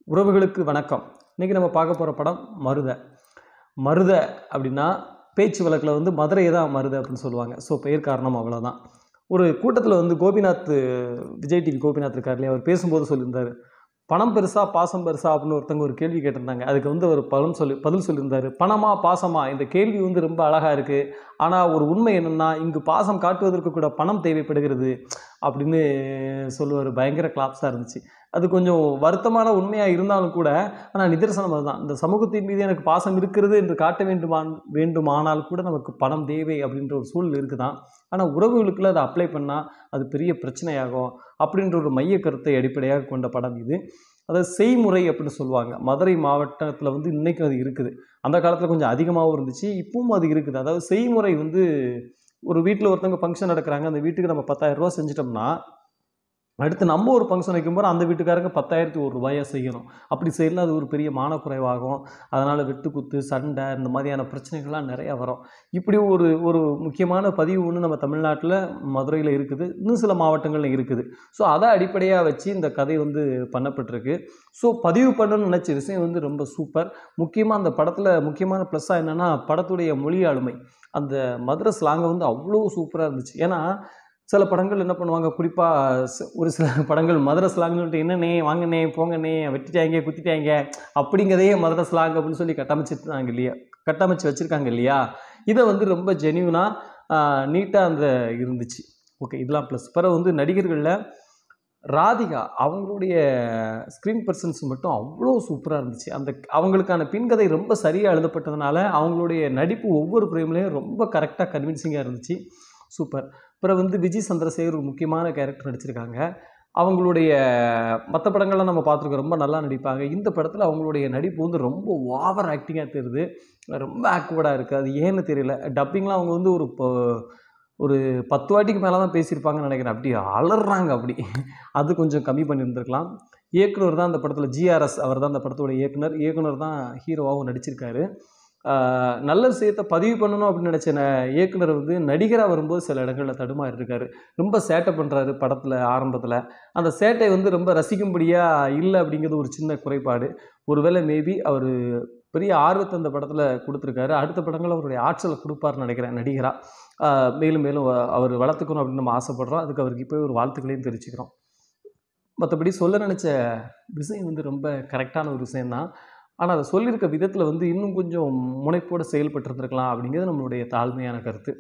உறவுகளுக்கு வணக்கம். இன்றைக்கி நம்ம பார்க்க போகிற படம் மருத. மருத அப்படின்னா பேச்சு வழக்கில் வந்து மதுரையை தான் மருத அப்படின்னு சொல்லுவாங்க. ஸோ பெயர் காரணம் அவ்வளோதான். ஒரு கூட்டத்தில் வந்து கோபிநாத், விஜய் டிவி கோபிநாத் இருக்கார் இல்லையா, அவர் பேசும்போது சொல்லியிருந்தார், பணம் பெருசா பாசம் பெருசா அப்படின்னு ஒருத்தங்க ஒரு கேள்வி கேட்டிருந்தாங்க. அதுக்கு வந்து அவர் பதில் சொல்லியிருந்தார், பணமா பாசமா, இந்த கேள்வி வந்து ரொம்ப அழகாக இருக்குது, ஆனால் ஒரு உண்மை என்னென்னா இங்கு பாசம் காட்டுவதற்கு கூட பணம் தேவைப்படுகிறது அப்படின்னு சொல்லுவார். பயங்கர கிளாப்ஸாக இருந்துச்சு. அது கொஞ்சம் வருத்தமான உண்மையாக இருந்தாலும் கூட, ஆனால் நிதர்சனம் அதுதான். இந்த சமூகத்தின் மீது எனக்கு பாசம் இருக்கிறது என்று காட்ட வேண்டுமானால் கூட நமக்கு பணம் தேவை அப்படின்ற ஒரு சூழல் இருக்குதான். ஆனால் உறவுகளுக்குள்ள அதை அப்ளை பண்ணால் அது பெரிய பிரச்சனையாகும் அப்படின்ற ஒரு மைய கருத்தை அடிப்படையாக கொண்ட படம் இது. அதாவது செய்முறை அப்படின்னு சொல்லுவாங்க. மதுரை மாவட்டத்தில் வந்து இன்றைக்கும் அது இருக்குது. அந்த காலத்தில் கொஞ்சம் அதிகமாகவும் இருந்துச்சு, இப்பவும் அது இருக்குது. அதாவது செய்முறை வந்து ஒரு வீட்டில் ஒருத்தவங்க ஃபங்க்ஷன் நடக்கிறாங்க, அந்த வீட்டுக்கு நம்ம 10,000 ரூபா செஞ்சிட்டோம்னா, அடுத்து நம்ம ஒரு ஃபங்க்ஷன் வைக்கும்போது அந்த வீட்டுக்காரங்க 10,000க்கு ரூபாயா செய்யணும். அப்படி செய்யலாம், அது ஒரு பெரிய மானக்குறைவாகும். அதனால் வெட்டுக்குத்து, சண்டை, இந்த மாதிரியான பிரச்சனைகள்லாம் நிறையா வரும். இப்படி ஒரு ஒரு முக்கியமான பதிவு ஒன்று நம்ம தமிழ்நாட்டில் மதுரையில் இருக்குது, இன்னும் சில மாவட்டங்களில் இருக்குது. ஸோ அதை அடிப்படையாக வச்சு இந்த கதை வந்து பண்ணப்பட்டிருக்கு. ஸோ பதிவு பண்ணணும்னு நினச்ச விஷயம் வந்து ரொம்ப சூப்பர். முக்கியமாக அந்த படத்தில் முக்கியமான ப்ளஸ்ஸாக என்னென்னா படத்துடைய மொழி ஆளுமை. அந்த மதுரை ஸ்லாங்கை வந்து அவ்வளோ சூப்பராக இருந்துச்சு. ஏன்னா சில படங்கள் என்ன பண்ணுவாங்க, குறிப்பாக ஒரு சில படங்கள் மதுரை ஸ்லாங்னு சொல்லிட்டு என்னண்ணே வாங்கண்ணே போங்கண்ணே வெட்டிட்டாங்க குத்திட்டாங்க அப்படிங்கிறதையே மதுரை ஸ்லாங் அப்படின்னு சொல்லி கட்டமைச்சு வச்சுருக்காங்க இல்லையா. இதை வந்து ரொம்ப ஜென்யூனாக நீட்டாக அந்த இருந்துச்சு. ஓகே, இதெல்லாம் ப்ளஸ். பிறகு வந்து நடிகர்களில் ராதிகா அவங்களுடைய ஸ்க்ரீன் பர்சன்ஸ் மட்டும் அவ்வளோ சூப்பராக இருந்துச்சு. அந்த அவங்களுக்கான பின்கதை ரொம்ப சரியாக எழுதப்பட்டதுனால அவங்களுடைய நடிப்பு ஒவ்வொரு ஃப்ரேம்லேயும் ரொம்ப கரெக்டாக கன்வின்சிங்காக இருந்துச்சு. சூப்பர். அப்புறம் வந்து விஜய் சந்திரசேகர் ஒரு முக்கியமான கேரக்டர் நடிச்சிருக்காங்க. அவங்களுடைய மற்ற படங்கள்லாம் நம்ம பார்த்துருக்கோம், ரொம்ப நல்லா நடிப்பாங்க. இந்த படத்தில் அவங்களுடைய நடிப்பு வந்து ரொம்ப ஓவர் ஆக்டிங்காக தெரியுது, ரொம்ப ஆக்வர்டாக இருக்குது. அது ஏன்னு தெரியல. டப்பிங்லாம் அவங்க வந்து ஒரு 10 வாட்டிக்கு மேலே தான் பேசியிருப்பாங்கன்னு நினைக்கிறேன். அப்படி அலறாங்க அப்படி. அது கொஞ்சம் கம்மி பண்ணியிருந்துருக்கலாம். இயக்குனர் தான் அந்த படத்தில் GRS, அவர் தான் அந்த படத்தோட இயக்குனர் தான் ஹீரோவாகவும் நடிச்சிருக்காரு. நல்ல விஷயத்தை பதிவு பண்ணணும் அப்படின்னு நினச்ச இயக்குனர் வந்து நடிகராக வரும்போது சில இடங்களில் தடுமாறி இருக்காரு. ரொம்ப சேட்டை பண்ணுறாரு படத்தில் ஆரம்பத்தில். அந்த சேட்டை வந்து ரொம்ப ரசிக்கும்படியாக இல்லை அப்படிங்கிறது ஒரு சின்ன குறைபாடு. ஒருவேளை மேபி அவர் பெரிய ஆர்வத்தை அந்த படத்தில் கொடுத்துருக்காரு. அடுத்த படங்கள் அவருடைய ஆற்றலை கொடுப்பார்னு நினைக்கிறேன் நடிகராக. மேலும் மேலும் அவர் வளர்த்துக்கணும் அப்படின்னு நம்ம ஆசைப்படுறோம். அதுக்கு அவருக்கு இப்போ ஒரு வாழ்த்துக்களையும் தெரிவிச்சுக்கிறோம். மற்றபடி சொல்ல நினச்ச விஷயம் வந்து ரொம்ப கரெக்டான ஒரு விஷயந்தான். ஆனால் அதை சொல்லியிருக்க விதத்தில் வந்து இன்னும் கொஞ்சம் முனைப்போடு செயல்பட்டுருந்துருக்கலாம் அப்படிங்கிறது நம்மளுடைய தாழ்மையான கருத்து.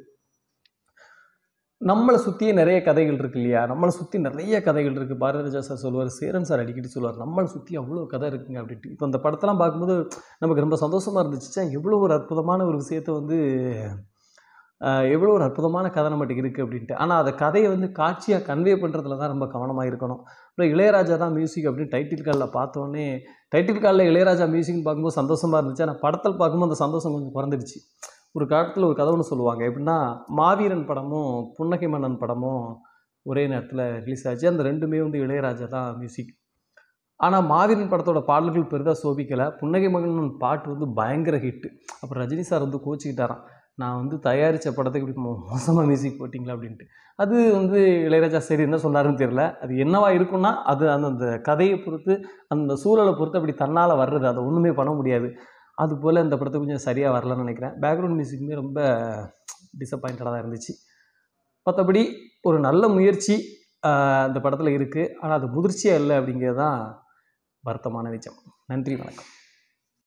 நம்மளை சுற்றியே நிறைய கதைகள் இருக்குது இல்லையா. நம்மளை சுற்றி நிறைய கதைகள் இருக்குது. பாரதிராஜா சார் சொல்லுவார், சேரன் சார் அடிக்கடி சொல்லுவார், நம்மளை சுற்றி அவ்வளோ கதை இருக்குங்க அப்படின்ட்டு. இப்போ அந்த படத்தெல்லாம் பார்க்கும்போது நமக்கு ரொம்ப சந்தோஷமாக இருந்துச்சு. எவ்வளோ ஒரு அற்புதமான ஒரு விஷயத்தை வந்து எவ்வளோ ஒரு அற்புதமான கதை நம்மகிட்ட இருக்குது அப்படின்ட்டு. ஆனால் அந்த கதையை வந்து காட்சியாக கன்வே பண்ணுறதுல தான் ரொம்ப கவனமாக இருக்கணும். அப்புறம் இளையராஜா தான் மியூசிக் அப்படின்னு டைட்டில் காலில் பார்த்தோன்னே, டைட்டில் காலில் இளையராஜா மியூசிக்னு பார்க்கும்போது சந்தோஷமாக இருந்துச்சு. ஆனால் படத்தில் பார்க்கும்போது அந்த சந்தோஷம் கொஞ்சம் குறைஞ்சிடுச்சு. ஒரு காலத்தில் ஒரு கதை ஒன்று சொல்லுவாங்க, எப்படின்னா மாவீரன் படமும் புன்னகை மன்னன் படமும் ஒரே நேரத்தில் ரிலீஸ் ஆச்சு. அந்த ரெண்டுமே வந்து இளையராஜா தான் மியூசிக். ஆனால் மாவீரன் படத்தோட பாடல்கள் பெரிதாக சோபிக்கலை. புன்னகை மன்னன் பாட்டு வந்து பயங்கர ஹிட்டு. அப்புறம் ரஜினி சார் வந்து கோச்சிக்கிட்டாராம், நான் வந்து தயாரித்த படத்துக்கு இப்படி மோசமாக மியூசிக் போட்டிங்களா அப்படின்ட்டு. அது வந்து இளையராஜா சரி என்ன சொன்னாருன்னு தெரியல. அது என்னவா இருக்குன்னா அது அந்த கதையை பொறுத்து, அந்த சூழலை பொறுத்து அப்படி தன்னால் வர்றது, அதை ஒன்றுமே பண்ண முடியாது. அதுபோல் இந்த படத்துக்கு கொஞ்சம் சரியாக வரலன்னு நினைக்கிறேன். பேக்ரவுண்ட் மியூசிக்குமே ரொம்ப டிசப்பாயிண்டடாக தான் இருந்துச்சு. மற்றபடி ஒரு நல்ல முயற்சி அந்த படத்தில் இருக்குது. ஆனால் அது முதிர்ச்சியாக இல்லை அப்படிங்கிறது தான் வருத்தமான விஷயம். நன்றி, வணக்கம்.